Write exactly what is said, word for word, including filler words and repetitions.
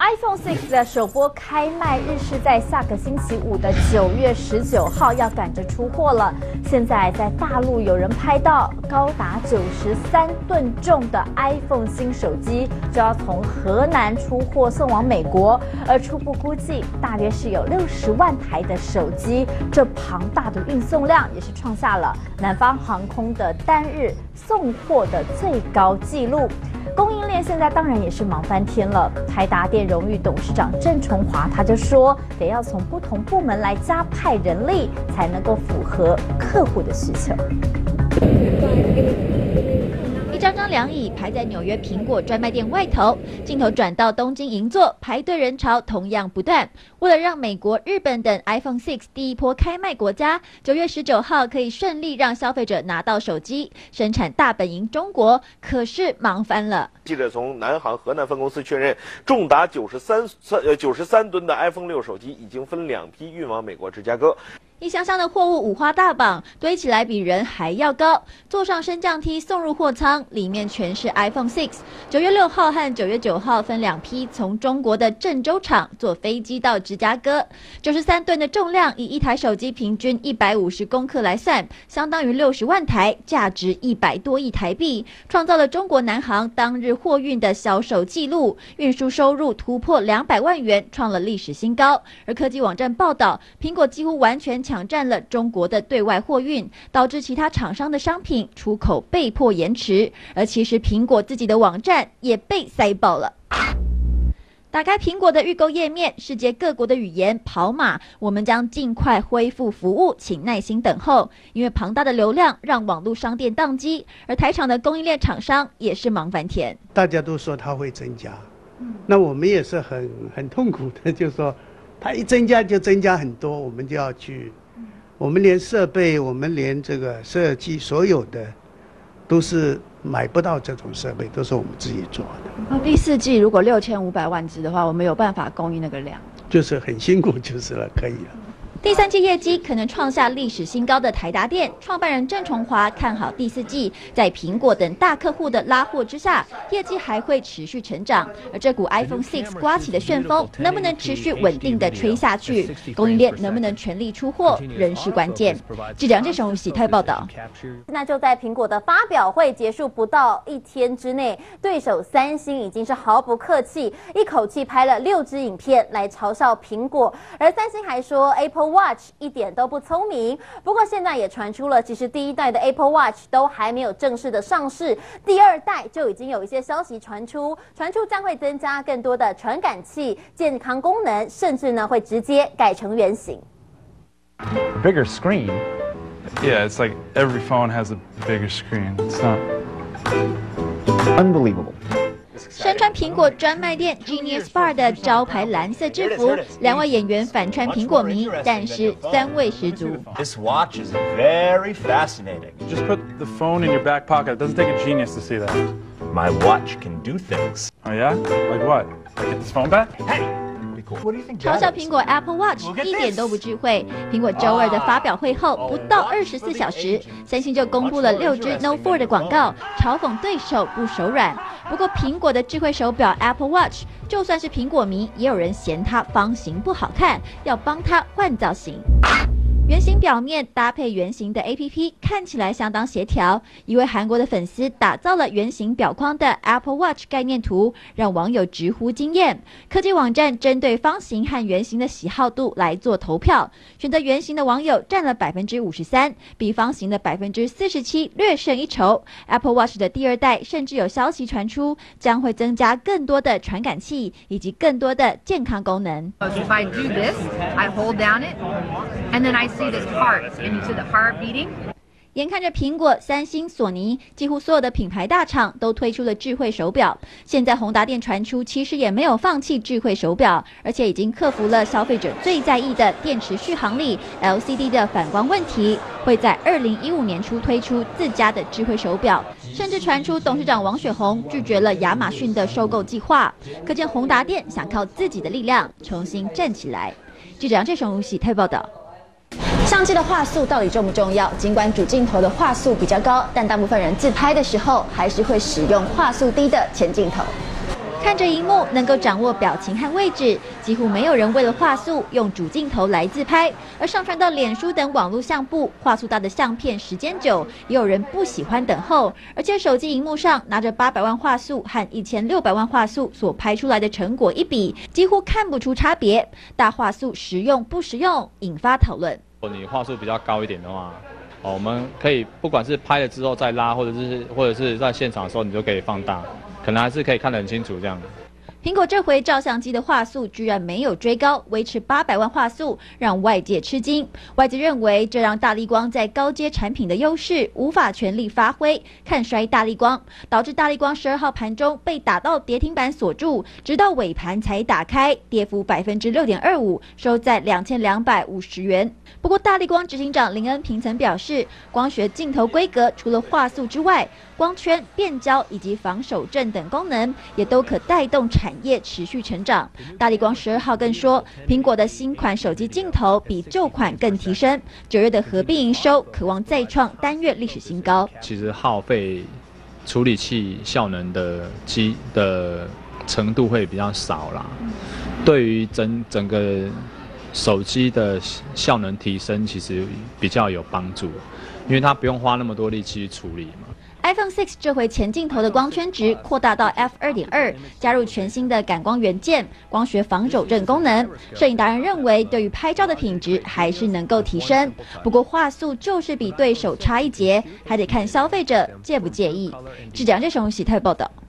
iPhone 六的首波开卖日是在下个星期五的九月十九号，要赶着出货了。现在在大陆有人拍到高达九十三吨重的 iPhone 新手机就要从河南出货送往美国，而初步估计大约是有六十万台的手机。这庞大的运送量也是创下了南方航空的单日送货的最高纪录。供应链现在当然也是忙翻天了。台达电荣誉董事长郑崇华他就说，得要从不同部门来加派人力，才能够符合客户的需求。 一张张凉椅排在纽约苹果专卖店外头，镜头转到东京银座，排队人潮同样不断。为了让美国、日本等 iPhone 六第一波开卖国家九月十九号可以顺利让消费者拿到手机，生产大本营中国，可是忙翻了。 记者从南航河南分公司确认，重达九十三呃九十三吨的 iPhone 六手机已经分两批运往美国芝加哥。 一箱箱的货物五花大绑，堆起来比人还要高，坐上升降梯送入货舱，里面全是 iPhone 六。九月六号和九月九号分两批从中国的郑州厂坐飞机到芝加哥。九十三吨的重量，以一台手机平均一百五十公克来算，相当于六十万台，价值一百多亿台币，创造了中国南航当日货运的销售纪录，运输收入突破两百万元，创了历史新高。而科技网站报道，苹果几乎完全抢占了中国的对外货运，导致其他厂商的商品出口被迫延迟。而其实苹果自己的网站也被塞爆了。打开苹果的预购页面，世界各国的语言跑马，我们将尽快恢复服务，请耐心等候。因为庞大的流量让网络商店宕机，而台厂的供应链厂商也是忙翻天。 大家都说它会增加，嗯、那我们也是很很痛苦的，就是说它一增加就增加很多，我们就要去，嗯、我们连设备，我们连这个设计，所有的都是买不到这种设备，都是我们自己做的。 哦，第四季如果六千五百万只的话，我们有办法供应那个量？ 就是很辛苦就是了，可以了。 第三季业绩可能创下历史新高的台达电创办人郑崇华看好第四季，在苹果等大客户的拉货之下，业绩还会持续成长。而这股 iPhone 六刮起的旋风能不能持续稳定的吹下去，供应链能不能全力出货，仍是关键。记者这首喜泰报道。 那就在苹果的发表会结束不到一天之内，对手三星已经是毫不客气，一口气拍了六支影片来嘲笑苹果，而三星还说 Apple Watch 一点都不聪明。不过现在也传出了，其实第一代的 Apple Watch 都还没有正式的上市，第二代就已经有一些消息传出，传出将会增加更多的传感器、健康功能，甚至呢会直接改成圆形。 Bigger screen? Yeah, it's like every phone has a bigger screen. It's not unbelievable. 身穿苹果专卖店 Genius Bar 的招牌蓝色制服，两位演员反穿苹果迷，但是酸味十足。 This watch is very fascinating. Just put the phone in your back pocket. It doesn't take a genius to see that. My watch can do things. Oh yeah? Like what? Like get this phone back? Hey! 嘲笑苹果 Apple Watch 一点都不智慧。苹果周二的发表会后不到二十四小时，三星就公布了六支 Note 四的广告，嘲讽对手不手软。不过苹果的智慧手表 Apple Watch， 就算是苹果迷，也有人嫌它方形不好看，要帮它换造型。圆形表面搭配圆形的 A P P， 看起来相当协调。一位韩国的粉丝打造了圆形表框的 Apple Watch 概念图，让网友直呼惊艳。科技网站针对方形和圆形的喜好度来做投票，选择圆形的网友占了 百分之五十三， 比方形的 百分之四十七 略胜一筹。Apple Watch 的第二代甚至有消息传出，将会增加更多的传感器以及更多的健康功能。 If I do this, I hold down it, and then I see this heart, and you see the heart beating. 眼看着苹果、三星、索尼几乎所有的品牌大厂都推出了智慧手表，现在宏达电传出其实也没有放弃智慧手表，而且已经克服了消费者最在意的电池续航力、L C D 的反光问题，会在二零一五年初推出自家的智慧手表，甚至传出董事长王雪红拒绝了亚马逊的收购计划，可见宏达电想靠自己的力量重新站起来。记者杨志雄、吴喜泰报道。 相机的画素到底重不重要？尽管主镜头的画素比较高，但大部分人自拍的时候还是会使用画素低的前镜头。 看着荧幕能够掌握表情和位置，几乎没有人为了画素用主镜头来自拍，而上传到脸书等网络相簿，画素大的相片时间久，也有人不喜欢等候，而且手机荧幕上拿着八百万画素和一千六百万画素所拍出来的成果一比，几乎看不出差别。大画素实用不实用，引发讨论。 如果你画素比较高一点的话，哦，我们可以不管是拍了之后再拉，或者是或者是在现场的时候，你就可以放大，可能还是可以看得很清楚这样。 苹果这回照相机的画素居然没有追高，维持八百万画素，让外界吃惊。外界认为这让大立光在高阶产品的优势无法全力发挥，看衰大立光，导致大立光十二号盘中被打到跌停板锁住，直到尾盘才打开，跌幅百分之六点二五，收在两千两百五十元。不过大立光执行长林恩平曾表示，光学镜头规格除了画素之外，光圈、变焦以及防手震等功能也都可带动产业持续成长。大立光十二号更说，苹果的新款手机镜头比旧款更提升，九月的合并营收可望再创单月历史新高。 其实耗费处理器效能的机的程度会比较少啦，对于整整个手机的效能提升其实比较有帮助，因为它不用花那么多力气去处理嘛。 iPhone 六这回前镜头的光圈值扩大到 F 二点二， 加入全新的感光元件、光学防手震功能。摄影达人认为，对于拍照的品质还是能够提升。不过画素就是比对手差一截，还得看消费者介不介意。记者杨志雄喜泰报道。